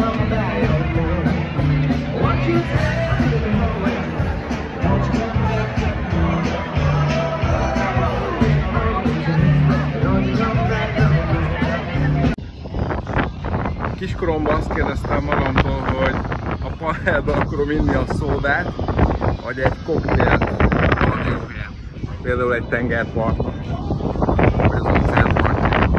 Kiskoromban azt kérdeztem magamtól, hogy a panelben akarom inni a szódát, vagy egy koktélt valami jó helyen. Például egy tengerparton, vagy az óceánparton.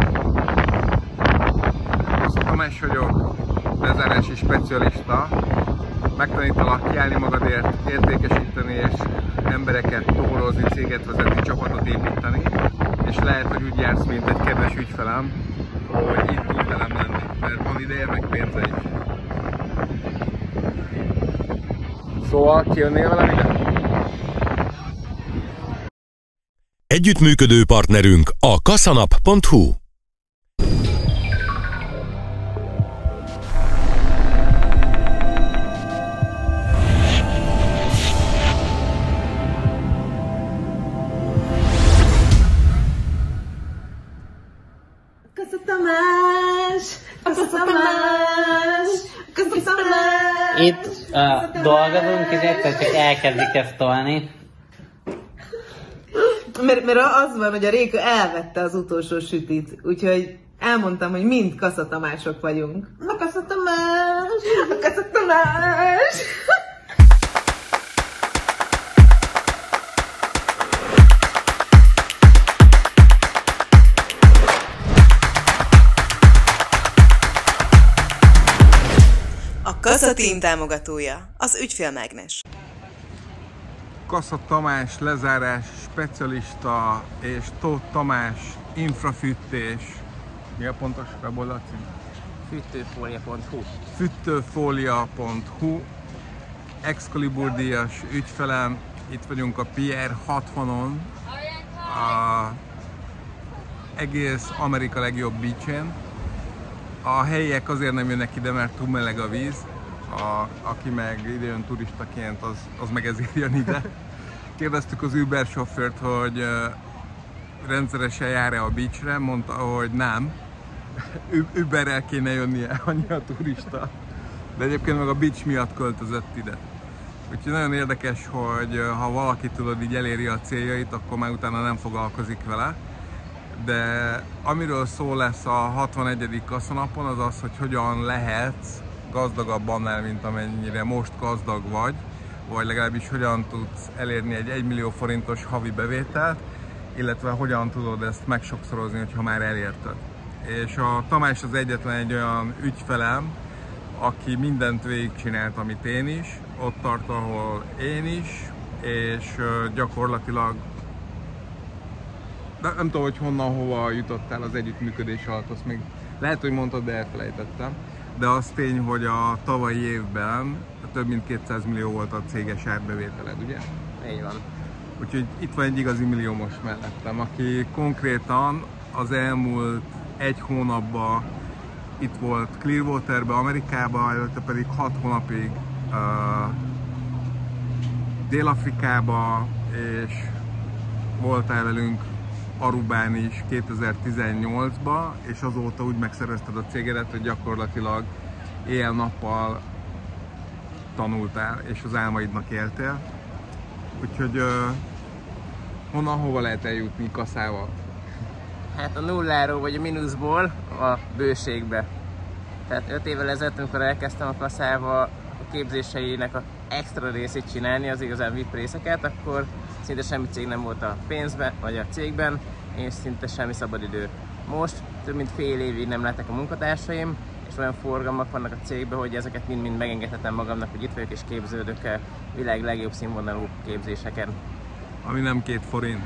Kossza Tamás vagyok, lezárási specialista. Megtanítalak kiállni magadért, értékesíteni és embereket további, céget vezetni, csapatot építeni. És lehet, hogy úgy jársz, mint egy kedves ügyfelem, hogy itt tud velem lenni, mert van ideje, meg pénze is. Szóval kijönnél velem ide? Együttműködő partnerünk a kassanap.hu. Kossza Tamás! Kossza Tamás! Kossza Tamás! Itt dolgozunk, és egyszer csak elkezdik ezt tolni. Mert az van, hogy a Réka elvette az utolsó sütit, úgyhogy elmondtam, hogy mind Kossza Tamások vagyunk. A Kossza Tamás! A Kossza Tamás! A Kassa Team támogatója, az Ügyfélmágnes. Kossza Tamás lezárás specialista és Tóth Tamás infrafűtés. Mi a pontos weboldal cím? Fűtőfólia.hu. Fűtőfólia.hu. Excalibur díjas ügyfelem. Itt vagyunk a Pier 60-on, a egész Amerika legjobb beach-én. A helyiek azért nem jönnek ide, mert túl meleg a víz. Aki meg ide jön turistaként, az meg ezért jön ide. Kérdeztük az Uber sofőrt, hogy rendszeresen jár-e a beachre, mondta, hogy nem. Uberrel kéne jönnie, annyi a turista. De egyébként meg a beach miatt költözött ide. Úgyhogy nagyon érdekes, hogy ha valaki tudod így eléri a céljait, akkor már utána nem foglalkozik vele. De amiről szó lesz a 61. kassanapon, az az, hogy hogyan lehetsz gazdagabb annál, mint amennyire most gazdag vagy legalábbis hogyan tudsz elérni egy 1 millió forintos havi bevételt, illetve hogyan tudod ezt megsokszorozni, hogyha már elérted. És a Tamás az egyetlen egy olyan ügyfelem, aki mindent végigcsinált, amit én is, ott tart, ahol én is, és gyakorlatilag nem tudom, hogy honnan, hova jutottál az együttműködés alatt, azt még lehet, hogy mondtad, de elfelejtettem. De az tény, hogy a tavalyi évben több mint 200 millió volt a céges árbevételed, ugye? Így van. Úgyhogy itt van egy igazi milliómos mellettem, aki konkrétan az elmúlt 1 hónapban itt volt Clearwaterbe, Amerikába, előtte pedig 6 hónapig Dél-Afrikába, és voltál velünk Arubán is 2018-ban, és azóta úgy megszervezted a cégedet, hogy gyakorlatilag éjjel-nappal tanultál, és az álmaidnak éltél. Úgyhogy honnan, hova lehet eljutni kasszával? Hát a nulláról vagy a mínuszból a bőségbe. Tehát 5 évvel ezelőtt, amikor elkezdtem a kasszával a képzéseinek a extra részét csinálni, az igazán VIP részeket, akkor szinte semmi cég nem volt a pénzben, vagy a cégben, és szinte semmi szabadidő. Most több mint fél évig nem lettek a munkatársaim, és olyan forgalmak vannak a cégben, hogy ezeket mind-mind megengedhetem magamnak, hogy itt vagyok és képződök el világ legjobb színvonalú képzéseken. Ami nem 2 forint.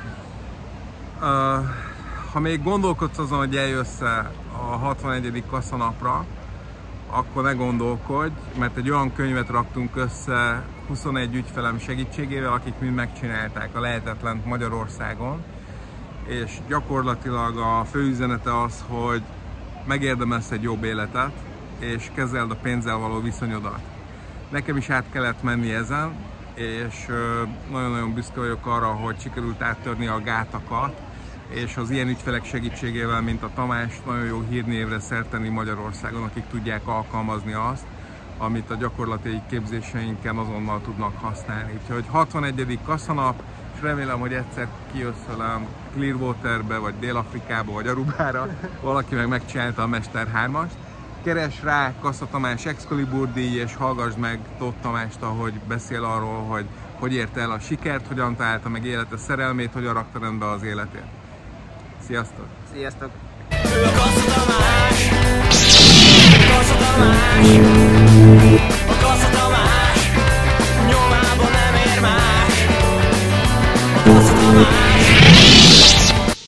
Ha még gondolkodsz azon, hogy eljössz a 61. kassanapra, akkor ne gondolkodj, mert egy olyan könyvet raktunk össze 21 ügyfelem segítségével, akik mind megcsinálták a lehetetlent Magyarországon, és gyakorlatilag a fő üzenete az, hogy megérdemelsz egy jobb életet, és kezeld a pénzzel való viszonyodat. Nekem is át kellett menni ezen, és nagyon-nagyon büszke vagyok arra, hogy sikerült áttörni a gátakat, és az ilyen ügyfelek segítségével, mint a Tamás, nagyon jó hírnévre szert tenni Magyarországon, akik tudják alkalmazni azt, amit a gyakorlati képzéseinken azonnal tudnak használni. Úgyhogy 61. kassanap, és remélem, hogy egyszer kijössz velem Clearwaterbe, vagy Dél-Afrikába, vagy Arubára, valaki meg megcsinálta a Mester 3-ast. Keres rá Kassa Tamás Excalibur díj, és hallgass meg Tóth Tamást, ahogy beszél arról, hogy érte el a sikert, hogyan találta meg élete szerelmét, hogyan rakta rendbe az életét. Sziasztok! Sziasztok! Ő a Kassa Tamás! Kassa Tamás!